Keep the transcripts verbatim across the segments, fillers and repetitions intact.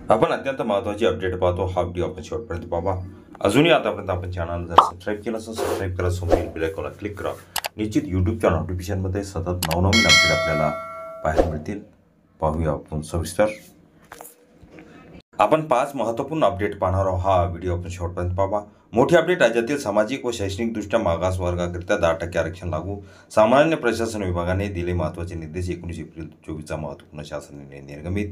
आपण अत्यंत महत्त्वाची अपडेट पाहतो. हा व्हिडिओ आपण शेवटपर्यंत पाहा. अजूनही आतापर्यंत आपण चॅनल जर सबस्क्राईब केलं असेल सबस्क्राईब करा, समोरील बेल आयकॉनला क्लिक करा. निश्चित यूट्यूबच्या नोटिफिकेशनमध्ये सतत नवनवीन अपडेट आपल्याला पाहायला मिळतील. पाहूया आपण सविस्तर. आपण पाच महत्त्वपूर्ण अपडेट पाहणार आहोत. हा व्हिडिओ आपण शेवटपर्यंत पाहा. मोठी अपडेट. राज्यातील सामाजिक व शैक्षणिकदृष्ट्या मागास वर्गाकरिता दहा टक्के आरक्षण लागू. सामान्य प्रशासन विभागाने दिले महत्त्वाचे निर्देश. एकोणीस एप्रिल चोवीसचा महत्त्वपूर्ण शासन निर्णय निर्गमित.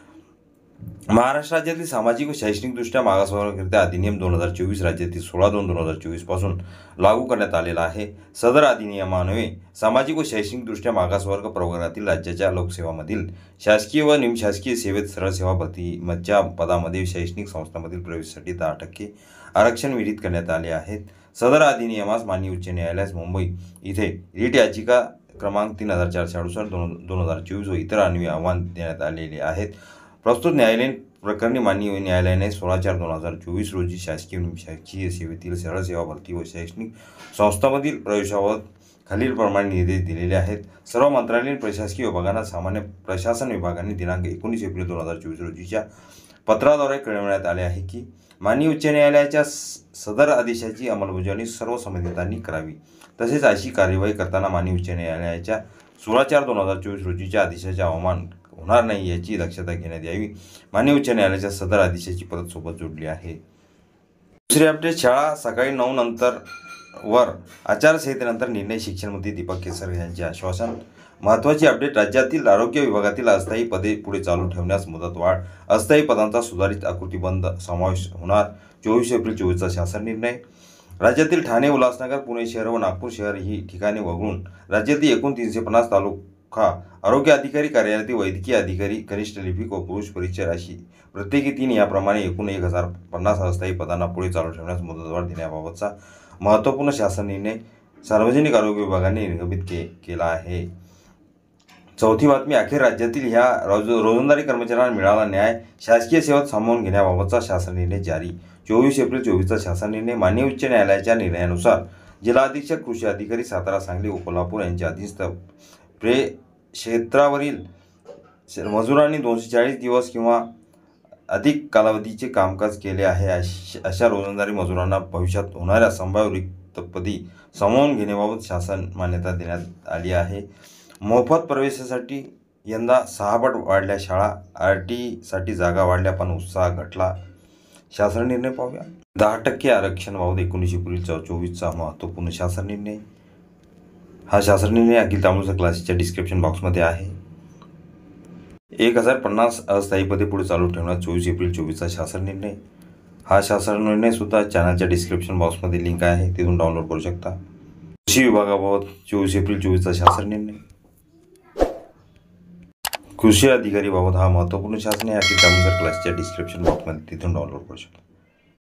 महाराष्ट्र राज्यातील सामाजिक व शैक्षणिकदृष्ट्या मागासवर्गाकरिता अधिनियम दोन हजार चोवीस राज्यातील सोळा दोन दोन हजार चोवीस पासून लागू करण्यात आलेला आहे. सदर अधिनियमान्वये सामाजिक व शैक्षणिकदृष्ट्या मागासवर्ग प्रवर्गातील राज्याच्या लोकसेवामधील शासकीय व निमशासकीय सेवेत सरळ सेवा भरतीच्या पदामध्ये शैक्षणिक संस्थांमधील प्रवेशासाठी दहा टक्के आरक्षण विहित करण्यात आले आहेत. सदर अधिनियमास माननीय उच्च न्यायालयास मुंबई येथे रिट याचिका क्रमांक तीन हजार चारशे अडुसष्ट दोन दोन हजार चोवीस व इतर अन्वये आव्हान देण्यात आलेले आहेत. प्रस्तुत न्यायालयीन प्रकरणी माननीय न्यायालयाने सोळा चार दोन हजार चोवीस रोजी शासकीय निमशासकीय सेवेतील सरळ सेवा भरती व शैक्षणिक संस्थांमधील प्रवेशाबाबत खालीलप्रमाणे निर्देश दिलेले आहेत. सर्व मंत्रालयीन प्रशासकीय विभागांना सामान्य प्रशासन विभागाने दिनांक एकोणीस एप्रिल दोन हजार चोवीस रोजीच्या पत्राद्वारे कळविण्यात आले आहे की माननीय उच्च न्यायालयाच्या सदर आदेशाची अंमलबजावणी सर्व संबंधितांनी करावी. तसेच अशी कार्यवाही करताना माननीय उच्च न्यायालयाच्या सोळा चार दोन हजार चोवीस रोजीच्या आदेशाचे अवमान होणार नाही याची दक्षता घेण्यात यावी. माननीय उच्च न्यायालयाच्या सदर आदेशाची प्रत सोबत जोडली आहे. दुसरी अपडेट. शाळा सकाळी नऊ नंतर वर आचारसंहितेनंतर निर्णय. शिक्षण मंत्री दीपक केसरकर यांचे आश्वासन. महत्त्वाची अपडेट. राज्यातील आरोग्य विभागातील अस्थायी पदे पुढे चालू ठेवण्यास मुदतवाढ. अस्थायी पदांचा सुधारित आकृतीबंध समावेश होणार. चोवीस एप्रिल चोवीसचा शासन निर्णय. राज्यातील ठाणे, उल्हासनगर, पुणे शहर व नागपूर शहर ही ठिकाणे वगळून राज्यातील एकूण तीनशे पन्नास तालुका आरोग्य अधिकारी कार्यालयातील वैद्यकीय अधिकारी, कनिष्ठ लिपिक व पुरुष परिचय अशी प्रत्येकी तीन याप्रमाणे एकूण एक हजार पन्नास अस्थायी पदांना पुढे चालू ठेवण्यास मुदतवाढ देण्याबाबतचा महत्त्वपूर्ण शासन निर्णय सार्वजनिक आरोग्य विभागाने निर्गमित के केला आहे. चौथी बातमी. अखेर राज्यातील ह्या रोज रोजंदारी कर्मचाऱ्यांना मिळाला न्याय. शासकीय सेवेत सामावून घेण्याबाबतचा शासन निर्णय जारी. चोवीस एप्रिल चोवीसचा शासन निर्णय. माननीय उच्च न्यायालयाच्या निर्णयानुसार जिल्हा अधीक्षक कृषी अधिकारी सातारा, सांगली व कोल्हापूर यांच्या अधीनस्थ प्रे क्षेत्रावरील मजुरांनी दोनशे चाळीस दिवस किंवा अधिक कालावधीचे कामकाज केले आहे अशा रोजंदारी मजुरांना भविष्यात होणाऱ्या संभाव्य रिक्तपदी सामावून घेण्याबाबत शासन मान्यता देण्यात आली आहे. मोफत प्रवेशासाठी यंदा सहापट वाढल्या शाळा. आर टी साठी जागा वाढल्या पण उत्साह घटला. शासन निर्णय पाहूया. दहा टक्के आरक्षण बाबत एकोणीस एप्रिल चोवीसचा महत्त्वपूर्ण शासन निर्णय. हा शासन निर्णय अखिल तामिळ क्लासेसच्या डिस्क्रिप्शन बॉक्समध्ये आहे. एक हजार पन्नास अस्थायी पदे पुढे चालू ठेवण्यास चोवीस एप्रिल चोवीसचा शासन निर्णय. हा शासन निर्णय सुद्धा चॅनलच्या डिस्क्रिप्शन बॉक्समध्ये लिंक आहे, तिथून डाउनलोड करू शकता. कृषी विभागाबाबत चोवीस एप्रिल चोवीसचा शासन निर्णय. कृषी अधिकारी बाबत हा महत्त्वपूर्ण शासन आहे. अखिल तामिळ क्लासेसच्या डिस्क्रिप्शन बॉक्समध्ये तिथून डाउनलोड करू शकता.